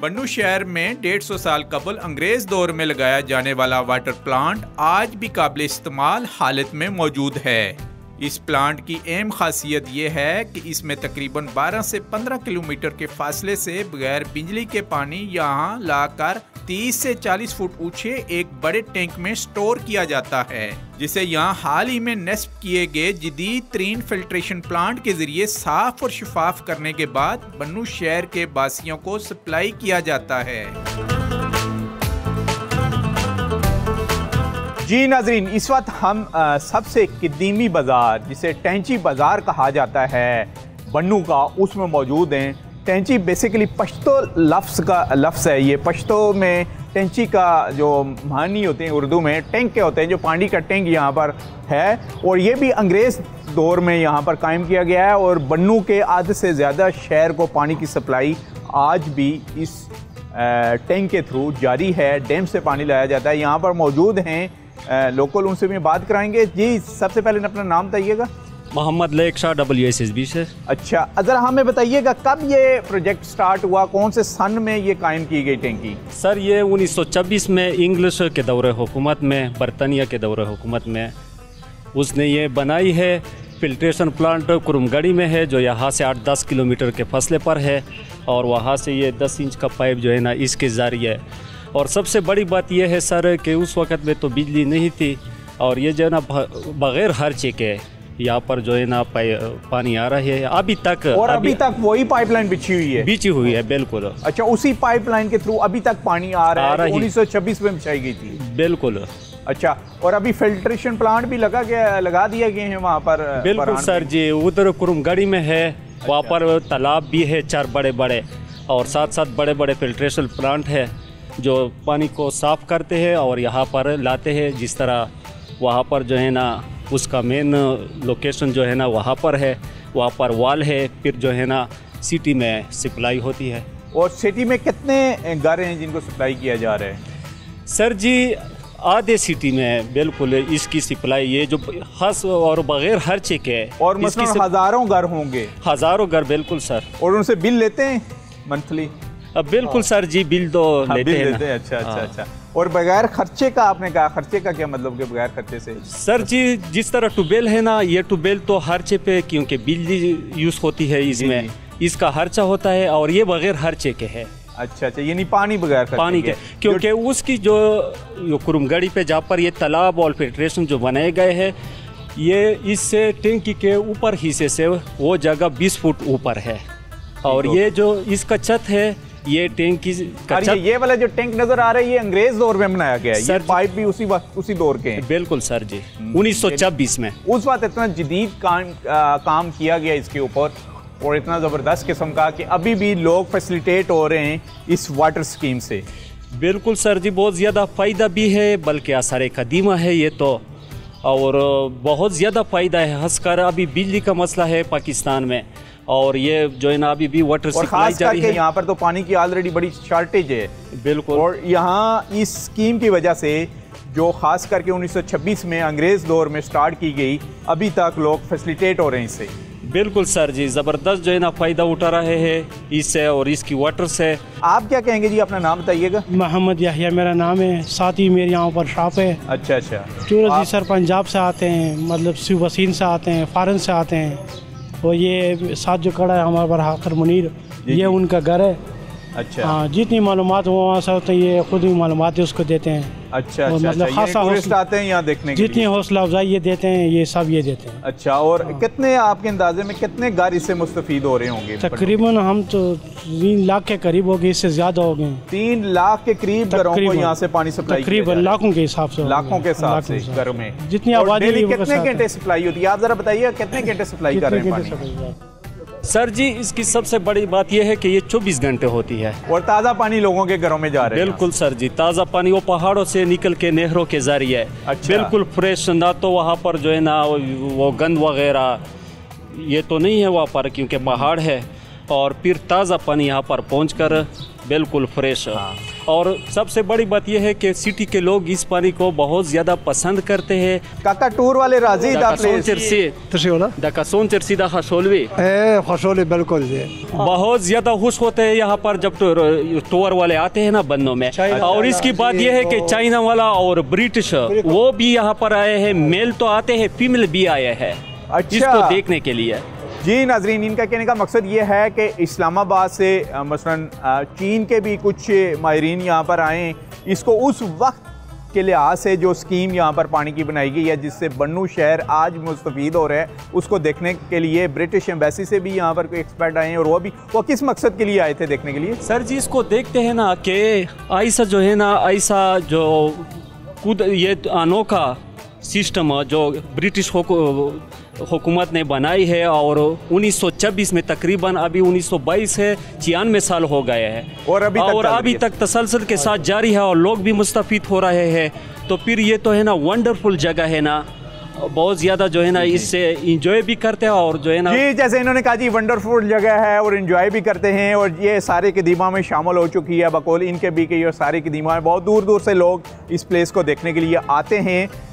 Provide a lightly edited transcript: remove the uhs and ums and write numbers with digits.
बन्नू शहर में 150 साल कबल अंग्रेज दौर में लगाया जाने वाला वाटर प्लांट आज भी काबिल इस्तेमाल हालत में मौजूद है। इस प्लांट की अहम खासियत ये है कि इसमें तकरीबन 12 से 15 किलोमीटर के फासले से बगैर बिजली के पानी यहाँ लाकर 30 से 40 फुट ऊंचे एक बड़े टैंक में स्टोर किया जाता है, जिसे यहाँ हाल ही में नस्ब किए गए जदीद तरीन फिल्ट्रेशन प्लांट के जरिए साफ और शफाफ करने के बाद बन्नू शहर के बासियों को सप्लाई किया जाता है। जी नाजरीन, इस वक्त हम सबसे कदीमी बाजार जिसे टेंची बाजार कहा जाता है बन्नू का, उसमें मौजूद हैं। टेंची बेसिकली पश्तो लफ्ज़ है। ये पश्तो में टेंची का जो मानी होते हैं उर्दू में टैंक के होते हैं, जो पानी का टैंक यहाँ पर है, और ये भी अंग्रेज़ दौर में यहाँ पर कायम किया गया है। और बन्नू के आधे से ज़्यादा शहर को पानी की सप्लाई आज भी इस टैंक के थ्रू जारी है। डैम से पानी लाया जाता है। यहाँ पर मौजूद हैं लोकल, उनसे भी बात कराएंगे। जी, सबसे पहले अपना नाम बताइएगा। मोहम्मद लेक शाह WSSB से। अच्छा, ज़रा हमें बताइएगा कब ये प्रोजेक्ट स्टार्ट हुआ, कौन से सन में ये कायम की गई टैंकी? सर, ये 1926 में इंग्लिश के दौरे हुकूमत में, बरतानिया के दौरे हुकूमत में उसने ये बनाई है। फिल्ट्रेशन प्लांट कुरुमगढ़ी में है, जो यहाँ से 8-10 किलोमीटर के फासले पर है, और वहाँ से ये 10 इंच का पाइप जो है ना इसके ज़रिए। और सबसे बड़ी बात यह है सर कि उस वक़्त में तो बिजली नहीं थी, और ये जो है ना बग़ैर खर्चे के यहाँ पर जो है ना पानी आ रहा है अभी तक। और अभी तक वही पाइपलाइन बिछी हुई है? बिल्कुल। अच्छा, उसी पाइपलाइन के थ्रू अभी तक पानी आ रहा है? 1926 में बिछाई गई थी? बिल्कुल। अच्छा, और अभी फिल्ट्रेशन प्लांट भी लगा दिए गए हैं वहाँ पर? बिल्कुल सर जी, उधर कुरुमगढ़ी में है। अच्छा। वहाँ पर तालाब भी है 4 बड़े बड़े, और साथ साथ बड़े बड़े फिल्ट्रेशन प्लांट है जो पानी को साफ़ करते हैं और यहाँ पर लाते हैं। जिस तरह वहाँ पर जो है ना उसका मेन लोकेशन जो है ना वहाँ पर है, वहाँ पर वाल है, फिर जो है ना सिटी में सप्लाई होती है। और सिटी में कितने घर हैं जिनको सप्लाई किया जा रहा है? सर जी, आधे सिटी में बिल्कुल इसकी सप्लाई, ये जो खास और बगैर खर्चे के, और मतलब हज़ारों घर होंगे? हज़ारों घर, बिल्कुल सर। और उनसे बिल लेते हैं मंथली? बिल्कुल सर जी, बिल तो लेते हैं। अच्छा अच्छा अच्छा। और बगैर खर्चे का आपने कहा, खर्चे का क्या मतलब कि बगैर खर्चे से? सर जी, जिस तरह ट्यूबवेल है ना, ये ट्यूबवेल तो खर्चे पे, क्योंकि बिजली यूज़ होती है इसमें, इसका खर्चा होता है, और ये बगैर खर्चे के है। अच्छा अच्छा, यानी पानी बगैर खर्चे पानी के, क्योंकि उसकी जो कुरुमगढ़ी पे जहाँ पर ये तालाब और फिल्ट्रेशन जो बनाए गए हैं, ये इससे टैंकी के ऊपर हिस्से से वो जगह 20 फुट ऊपर है। और ये जो इसका छत है, ये टैंक की ये वाला जो टैंक नजर आ रहा है, ये अंग्रेज दौर में बनाया गया है। ये पाइप भी उसी दौर के हैं? बिल्कुल सर जी, 1926 में। उस वक्त इतना जदीद काम किया गया इसके ऊपर, और इतना ज़बरदस्त किस्म का कि अभी भी लोग फैसिलिटेट हो रहे हैं इस वाटर स्कीम से। बिल्कुल सर जी, बहुत ज़्यादा फ़ायदा भी है, बल्कि असर कदीमा है ये तो, और बहुत ज़्यादा फ़ायदा है। खासकर अभी बिजली का मसला है पाकिस्तान में, और ये जो है ना अभी भी वाटर सप्लाई जारी है। यहाँ पर तो पानी की ऑलरेडी बड़ी शॉर्टेज है। बिल्कुल। और यहाँ इस स्कीम की वजह से, जो खास करके 1926 में अंग्रेज़ दौर में स्टार्ट की गई, अभी तक लोग फैसिलिटेट हो रहे हैं इससे। बिल्कुल सर जी, ज़बरदस्त जो है ना फ़ायदा उठा रहे हैं इससे और इसकी वाटर से। आप क्या कहेंगे जी? अपना नाम बताइएगा। मोहम्मद याहिया मेरा नाम है, साथ ही मेरे यहाँ पर शॉप है। अच्छा अच्छा। जी सर, पंजाब से आते हैं, मतलब वसीन से आते हैं, फ़ारन से आते हैं। और ये साथ जो खड़ा है हमारे पर हाकर मुनीर, ये उनका घर है। अच्छा। हाँ, जितनी मालूमात वहाँ से होती है, ये खुद ही मालूमात उसको देते हैं। अच्छा अच्छा। मतलब खासा टूरिस्ट आते हैं यहाँ देखने के लिए? जितनी हौसला अफजाई ये देते हैं, ये सब ये देते हैं। अच्छा। और कितने आपके अंदाजे में कितने घर इससे मुस्तफीद हो रहे होंगे? तकरीबन हम तो 3 लाख के करीब हो गए, इससे ज्यादा हो गए। 3 लाख के करीब घरों को यहाँ से पानी सप्लाई? तकरीबन लाखों के हिसाब से। लाखों के हिसाब से घरों में जितनी आबादी। कितने घंटे सप्लाई होती है आप जरा बताइए, कितने घंटे सप्लाई कर रहे हैं? सर जी, इसकी सबसे बड़ी बात यह है कि ये 24 घंटे होती है, और ताज़ा पानी लोगों के घरों में जा रहा है? बिल्कुल सर जी, ताज़ा पानी वो पहाड़ों से निकल के नहरों के जरिए। अच्छा। बिल्कुल फ्रेश, ना तो वहाँ पर जो है ना वो गंद वगैरह ये तो नहीं है वहाँ पर, क्योंकि पहाड़ है। और फिर ताज़ा पानी यहाँ पर पहुँचकर बिल्कुल फ्रेश। और सबसे बड़ी बात यह है कि सिटी के लोग इस पानी को बहुत ज़्यादा पसंद करते हैं। काका टूर वाले राजी दा प्लेस बिल्कुल बहुत ज़्यादा खुश होते हैं यहाँ पर जब टूर वाले आते हैं ना बन्नों में। और इसकी बात यह है कि चाइना वाला और ब्रिटिश वो भी यहाँ पर आए हैं, मेल तो आते हैं, फीमेल भी आए हैं इसको देखने के लिए। जी नाजरीन, इनका कहने का मकसद ये है कि इस्लामाबाद से मसलन चीन के भी कुछ माहिरीन यहाँ पर आएँ, इसको उस वक्त के लिहाज से जो स्कीम यहाँ पर पानी की बनाई गई है जिससे बन्नू शहर आज मुस्तफ़ीद हो रहा है, उसको देखने के लिए ब्रिटिश एम्बेसी से भी यहाँ पर कोई एक्सपर्ट आए हैं। और वो किस मकसद के लिए आए थे देखने के लिए? सर जी इसको देखते हैं ना कि ऐसा जो है ना, ऐसा जो खुद ये अनोखा सिस्टम जो ब्रिटिश हुकूमत ने बनाई है और 1926 में तकरीबन अभी 1922 है, 96 साल हो गए हैं और अभी तक तसलसल के साथ जारी है और लोग भी मुस्तफ़ीद हो रहे हैं। तो फिर ये तो है ना वंडरफुल जगह है ना, बहुत ज़्यादा जो है ना इससे इंजॉय भी करते हैं और जो है ना जी जैसे इन्होंने कहा जी वंडरफुल जगह है और इंजॉय भी करते हैं। और ये सारे कदीमा में शामिल हो चुकी है बकौल इनके भी कि ये सारे कदीमा में बहुत दूर दूर से लोग इस प्लेस को देखने के लिए आते हैं।